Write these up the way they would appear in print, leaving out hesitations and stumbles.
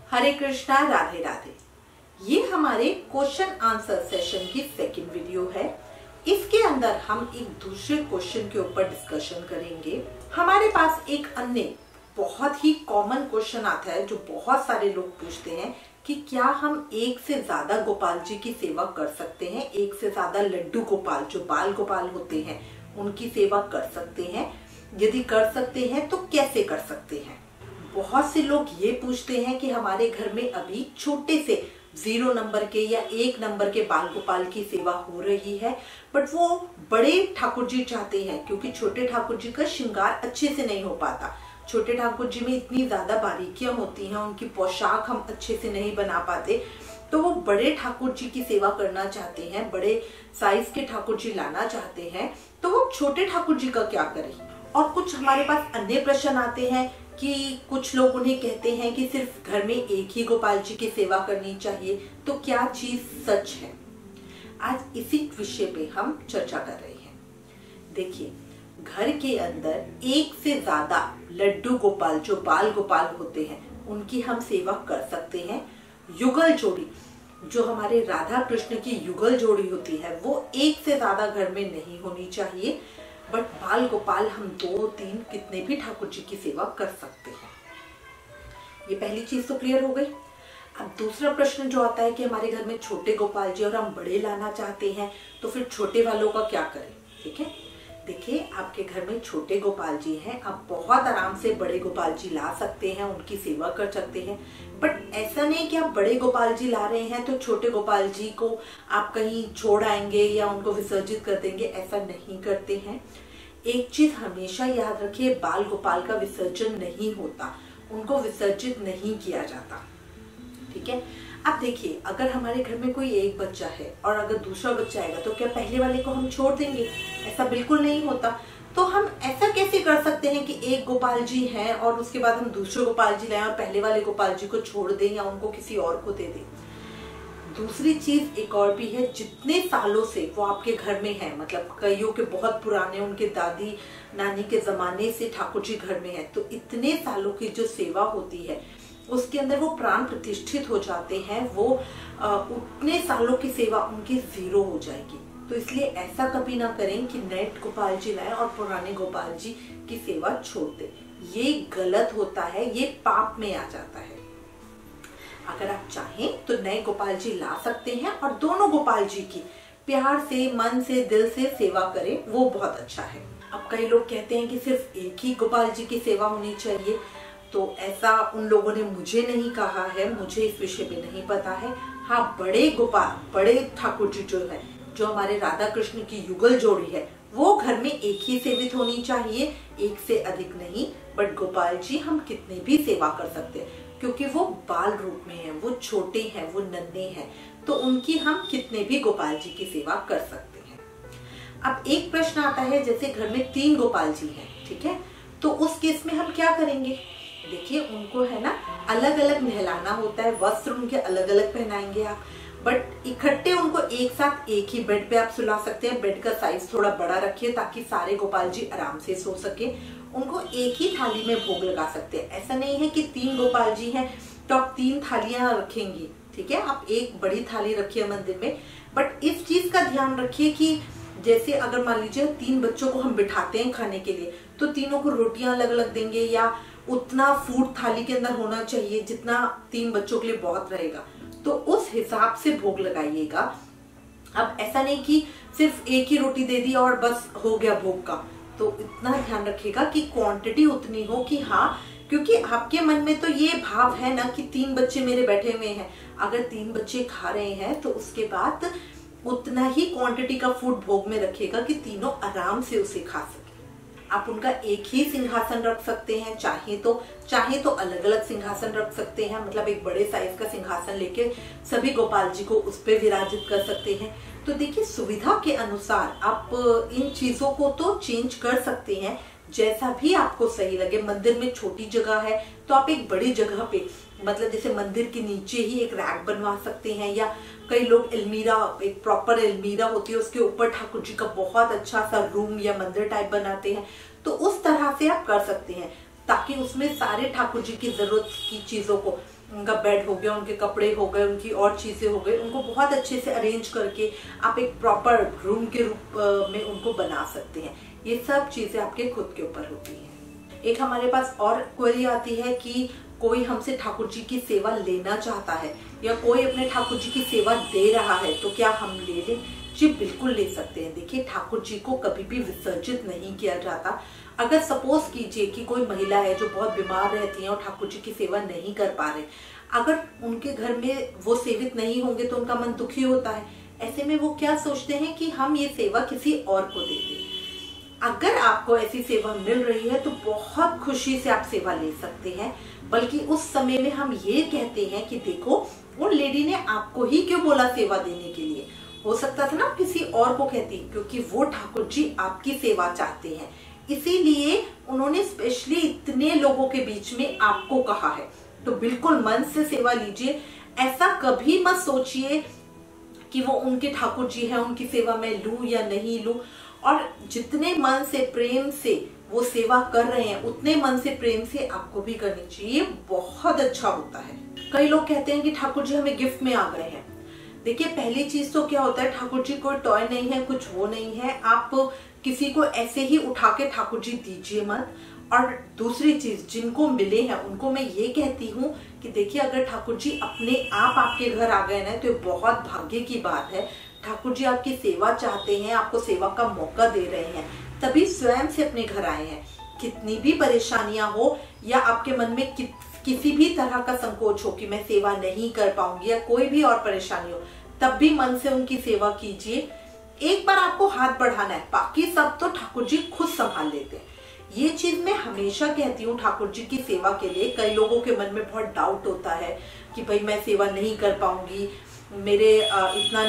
हरे कृष्णा, राधे राधे। ये हमारे question answer session की सेकंड वीडियो है। इसके अंदर हम एक दूसरे क्वेश्चन के ऊपर डिस्कशन करेंगे। हमारे पास एक अन्य बहुत ही कॉमन क्वेश्चन आता है जो बहुत सारे लोग पूछते हैं कि क्या हम एक से ज्यादा गोपाल जी की सेवा कर सकते हैं, एक से ज्यादा लड्डू गोपाल जो बाल गोपाल होते हैं उनकी सेवा कर सकते हैं। यदि कर सकते हैं तो कैसे कर सकते हैं। बहुत से लोग ये पूछते हैं कि हमारे घर में अभी छोटे से 0 नंबर के या 1 नंबर के बाल गोपाल की सेवा हो रही है, बट वो बड़े ठाकुर जी चाहते हैं क्योंकि छोटे ठाकुर जी का श्रृंगार अच्छे से नहीं हो पाता। छोटे ठाकुर जी में इतनी ज्यादा बारीकियां होती हैं, उनकी पोशाक हम अच्छे से नहीं बना पाते, तो वो बड़े ठाकुर जी की सेवा करना चाहते हैं, बड़े साइज के ठाकुर जी लाना चाहते हैं। तो वो छोटे ठाकुर जी का क्या करें। और कुछ हमारे पास अन्य प्रश्न आते हैं कि कुछ लोग उन्हें कहते हैं कि सिर्फ घर में एक ही गोपाल जी की सेवा करनी चाहिए, तो क्या चीज सच है। आज इसी विषय पे हम चर्चा कर रहे हैं। देखिए, घर के अंदर एक से ज्यादा लड्डू गोपाल जो बाल गोपाल होते हैं उनकी हम सेवा कर सकते हैं। युगल जोड़ी जो हमारे राधा कृष्ण की युगल जोड़ी होती है वो एक से ज्यादा घर में नहीं होनी चाहिए, बट बाल गोपाल हम 2-3 कितने भी ठाकुर जी की सेवा कर सकते हैं। ये पहली चीज तो क्लियर हो गई। अब दूसरा प्रश्न जो आता है कि हमारे घर में छोटे गोपाल जी और हम बड़े लाना चाहते हैं, तो फिर छोटे वालों का क्या करें। ठीक है, देखिए, आपके घर में छोटे गोपाल जी हैं, आप बहुत आराम से बड़े गोपाल जी ला सकते हैं, उनकी सेवा कर सकते हैं। बट ऐसा नहीं कि आप बड़े गोपाल जी ला रहे हैं तो छोटे गोपाल जी को आप कहीं छोड़ आएंगे या उनको विसर्जित कर देंगे, ऐसा नहीं करते हैं। एक चीज हमेशा याद रखिए, बाल गोपाल का विसर्जन नहीं होता, उनको विसर्जित नहीं किया जाता। ठीक है, अब देखिए, अगर हमारे घर में कोई एक बच्चा है और अगर दूसरा बच्चा आएगा तो क्या पहले वाले को हम छोड़ देंगे? ऐसा बिल्कुल नहीं होता। तो हम ऐसा कैसे कर सकते हैं कि एक गोपाल जी हैं और उसके बाद हम दूसरे गोपाल जी लाएं और पहले वाले गोपाल जी को छोड़ दें या उनको किसी और को दे दें। दूसरी चीज एक और भी है, जितने सालों से वो आपके घर में है, मतलब कईयों के बहुत पुराने, उनके दादी नानी के जमाने से ठाकुर जी घर में है, तो इतने सालों की जो सेवा होती है उसके अंदर वो प्राण प्रतिष्ठित हो जाते हैं, वो उतने सालों की सेवा उनकी 0 हो जाएगी। तो इसलिए ऐसा कभी ना करें कि नए गोपाल जी लाएं और पुराने गोपाल जी की सेवा छोड़ दें। ये गलत होता है, ये पाप में आ जाता है। अगर आप चाहें तो नए गोपाल जी ला सकते हैं और दोनों गोपाल जी की प्यार से, मन से, दिल से सेवा करें, वो बहुत अच्छा है। अब कई लोग कहते हैं कि सिर्फ एक ही गोपाल जी की सेवा होनी चाहिए, तो ऐसा उन लोगों ने मुझे नहीं कहा है, मुझे इस विषय पे नहीं पता है। हाँ, बड़े गोपाल, बड़े ठाकुर जी जो है, जो हमारे राधा कृष्ण की युगल जोड़ी है, वो घर में एक ही सेवित होनी चाहिए, एक से अधिक नहीं। बट गोपाल जी हम कितने भी सेवा कर सकते हैं क्योंकि वो बाल रूप में है, वो छोटे हैं, वो नन्हे हैं, तो उनकी हम कितने भी गोपाल जी की सेवा कर सकते हैं। अब एक प्रश्न आता है, जैसे घर में 3 गोपाल जी हैं, ठीक है, तो उस केस में हम क्या करेंगे। देखिए, उनको है ना अलग अलग नहलाना होता है, वस्त्र उनके अलग अलग पहनाएंगे आप, बट इकट्ठे उनको एक साथ एक ही बेड पे आप सुला सकते हैं। बेड का साइज थोड़ा बड़ा रखिए ताकि सारे गोपाल जी आराम से सो सके। उनको एक ही थाली में भोग लगा सकते हैं। ऐसा नहीं है कि 3 गोपाल जी हैं तो आप 3 थालियां रखेंगी। ठीक है, आप एक बड़ी थाली रखिए मंदिर में, बट इस चीज का ध्यान रखिए कि जैसे अगर मान लीजिए 3 बच्चों को हम बिठाते हैं खाने के लिए, तो तीनों को रोटियां अलग अलग देंगे या उतना फूड थाली के अंदर होना चाहिए जितना 3 बच्चों के लिए बहुत रहेगा, तो उस हिसाब से भोग लगाइएगा। अब ऐसा नहीं कि सिर्फ एक ही रोटी दे दी और बस हो गया भोग का, तो इतना ध्यान रखिएगा कि क्वांटिटी उतनी हो कि हाँ, क्योंकि आपके मन में तो ये भाव है ना कि 3 बच्चे मेरे बैठे हुए हैं, अगर 3 बच्चे खा रहे हैं तो उसके बाद उतना ही क्वांटिटी का फूड भोग में रखिएगा कि तीनों आराम से उसे खा सके। आप उनका एक ही सिंहासन रख सकते हैं, चाहे तो अलग अलग सिंहासन रख सकते हैं, मतलब एक बड़े साइज का सिंहासन लेके सभी गोपाल जी को उस पे विराजित कर सकते हैं। तो देखिए, सुविधा के अनुसार आप इन चीजों को तो चेंज कर सकते हैं, जैसा भी आपको सही लगे। मंदिर में छोटी जगह है तो आप एक बड़ी जगह पे, मतलब जैसे मंदिर के नीचे ही एक रैक बनवा सकते हैं, या कई लोग अलमीरा, एक प्रॉपर अलमीरा होती है, उसके ऊपर ठाकुर जी का बहुत अच्छा सा रूम या मंदिर टाइप बनाते हैं, तो उस तरह से आप कर सकते हैं ताकि उसमें सारे ठाकुर जी की जरूरत की चीजों को उनका बेड हो गया, उनके कपड़े हो गए, उनकी और चीजें हो गई, उनको बहुत अच्छे से अरेंज करके आप एक प्रॉपर रूम के रूप में उनको बना सकते हैं। ये सब चीजें आपके खुद के ऊपर होती हैं। एक हमारे पास और क्वेरी आती है कि कोई हमसे ठाकुर जी की सेवा लेना चाहता है या कोई अपने ठाकुर जी की सेवा दे रहा है तो क्या हम ले लें? जी बिल्कुल ले सकते हैं। देखिए, ठाकुर जी को कभी भी विसर्जित नहीं किया जाता। अगर सपोज कीजिए कि कोई महिला है जो बहुत बीमार रहती है और ठाकुर जी की सेवा नहीं कर पा रहे, अगर उनके घर में वो सेवित नहीं होंगे तो उनका मन दुखी होता है। ऐसे में वो क्या सोचते हैं कि हम ये सेवा किसी और को दे दें। अगर आपको ऐसी सेवा मिल रही है तो बहुत खुशी से आप सेवा ले सकते हैं। बल्कि उस समय में हम ये कहते हैं कि देखो, उन लेडी ने आपको ही क्यों बोला सेवा देने के लिए, हो सकता था ना किसी और को कहती, क्योंकि वो ठाकुर जी आपकी सेवा चाहते हैं, इसीलिए उन्होंने स्पेशली इतने लोगों के बीच में आपको कहा है। तो बिल्कुल मन से सेवा लीजिए। ऐसा कभी मत सोचिए कि वो उनके ठाकुर जी हैं, उनकी सेवा मैं लूं या नहीं लूं। और जितने मन से प्रेम से वो सेवा कर रहे हैं उतने मन से प्रेम से आपको भी करनी चाहिए, बहुत अच्छा होता है। कई लोग कहते हैं कि ठाकुर जी हमें गिफ्ट में आ गए हैं। देखिए, पहली चीज तो क्या होता है, ठाकुर जी कोई टॉय नहीं है, कुछ वो नहीं है। आप किसी को ऐसे ही उठा के ठाकुर जी दीजिए मत। और दूसरी चीज, जिनको मिले हैं उनको मैं ये कहती हूँ कि देखिए, अगर ठाकुर जी अपने आप आपके घर आ गए ना तो ये बहुत भाग्य की बात है। ठाकुर जी आपकी सेवा चाहते हैं, आपको सेवा का मौका दे रहे हैं, तभी स्वयं से अपने घर आए हैं। कितनी भी परेशानियां हो या आपके मन में किसी भी तरह का संकोच हो कि मैं सेवा नहीं कर पाऊंगी या कोई भी और परेशानी हो, तब भी मन से उनकी सेवा कीजिए। एक बार आपको हाथ बढ़ाना है, बाकी सब तो ठाकुर जी खुद संभाल लेते हैं। ये चीज मैं हमेशा कहती हूँ ठाकुर जी की सेवा के लिए। कई लोगों के मन में बहुत डाउट होता है कि भाई मैं सेवा नहीं कर पाऊंगी, मेरे इतना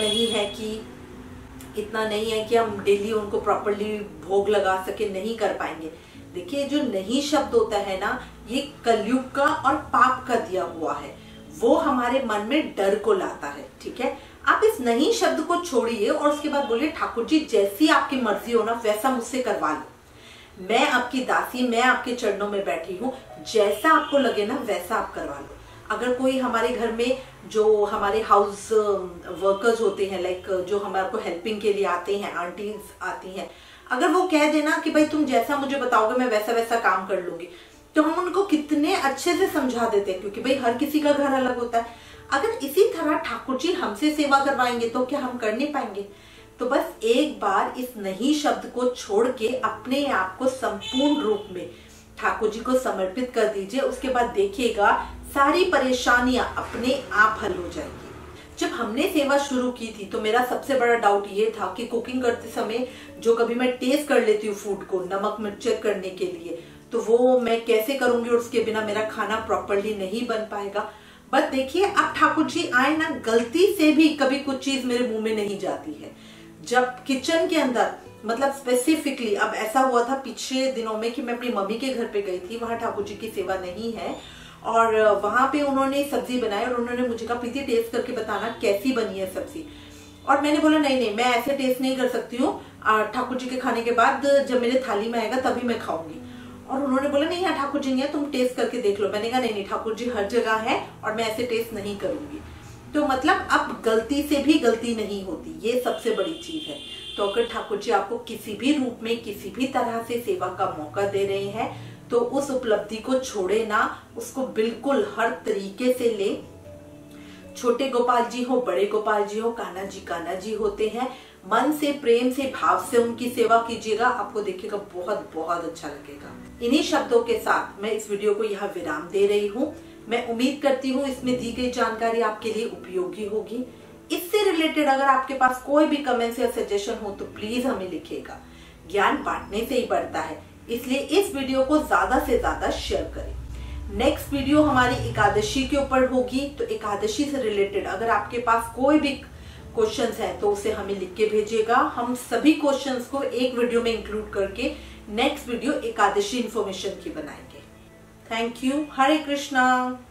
नहीं है कि हम डेली उनको प्रॉपरली भोग लगा सके, नहीं कर पाएंगे। देखिए, जो नहीं शब्द होता है ना, ये कलयुग का और पाप का दिया हुआ है, वो हमारे मन में डर को लाता है। ठीक है, आप इस नहीं शब्द को छोड़िए और उसके बाद बोलिए, ठाकुर जी जैसी आपकी मर्जी हो ना वैसा मुझसे करवा लो। मैं आपकी दासी, मैं आपके चरणों में बैठी हूँ, जैसा आपको लगे ना वैसा आप करवा लो। अगर कोई हमारे घर में जो हमारे हाउस वर्कर्स होते हैं, लाइक जो हमारे को हेल्पिंग के लिए आते हैं, आंटीज आती हैं, अगर वो कह देना कि भाई तुम जैसा मुझे बताओगे मैं वैसा वैसा काम कर लूंगी, तो हम उनको कितने अच्छे से समझा देते हैं, क्योंकि भाई हर किसी का घर अलग होता है। अगर इसी तरह ठाकुर जी हमसे सेवा करवाएंगे तो क्या हम कर नहीं पाएंगे? तो बस एक बार इस नहीं शब्द को छोड़ के अपने आप को संपूर्ण रूप में ठाकुर जी को समर्पित कर दीजिए। उसके बाद देखिएगा सारी परेशानियां अपने आप हल हो जाएंगी। जब हमने सेवा शुरू की थी तो मेरा सबसे बड़ा डाउट ये था कि कुकिंग करते समय जो कभी मैं टेस्ट कर लेती हूँ फूड को, नमक मिर्च चेक करने के लिए, तो वो मैं कैसे करूंगी और उसके बिना मेरा खाना प्रॉपरली नहीं बन पाएगा। बट देखिए, अब ठाकुर जी आए ना, गलती से भी कभी कुछ चीज मेरे मुंह में नहीं जाती है। जब किचन के अंदर, मतलब स्पेसिफिकली अब ऐसा हुआ था पिछले दिनों में कि मैं अपनी मम्मी के घर पे गई थी, वहां ठाकुर जी की सेवा नहीं है, और वहां पे उन्होंने सब्जी बनाई और उन्होंने मुझे कहा प्रीति टेस्ट करके बताना कैसी बनी है सब्जी। और मैंने बोला नहीं मैं ऐसे टेस्ट नहीं कर सकती हूँ, ठाकुर जी के खाने के बाद जब मेरे थाली में आएगा तभी मैं खाऊंगी। और उन्होंने बोला नहीं यहाँ ठाकुर जी नहीं है, तुम टेस्ट करके देख लो। मैंने कहा नहीं ठाकुर जी हर जगह है और मैं ऐसे टेस्ट नहीं करूंगी। तो मतलब अब गलती से भी गलती नहीं होती, ये सबसे बड़ी चीज है। तो अगर ठाकुर जी आपको किसी भी रूप में किसी भी तरह से सेवा का मौका दे रहे हैं तो उस उपलब्धि को छोड़े ना, उसको बिल्कुल हर तरीके से ले। छोटे गोपाल जी हो, बड़े गोपाल जी हो, कान्हा जी होते हैं, मन से प्रेम से भाव से उनकी सेवा कीजिएगा, आपको देखिएगा बहुत बहुत अच्छा लगेगा। इन्हीं शब्दों के साथ मैं इस वीडियो को यहाँ विराम दे रही हूँ। मैं उम्मीद करती हूँ इसमें दी गई जानकारी आपके लिए उपयोगी होगी। इससे रिलेटेड अगर आपके पास कोई भी कमेंट्स या सजेशन हो तो प्लीज हमें लिखिएगा। ज्ञान बांटने से ही बढ़ता है, इसलिए इस वीडियो को ज्यादा से ज्यादा शेयर करें। नेक्स्ट वीडियो हमारी एकादशी के ऊपर होगी, तो एकादशी से रिलेटेड अगर आपके पास कोई भी क्वेश्चंस है तो उसे हमें लिख के भेजिएगा। हम सभी क्वेश्चंस को एक वीडियो में इंक्लूड करके नेक्स्ट वीडियो एकादशी इंफॉर्मेशन की बनाएंगे। Thank you. हरे कृष्णा।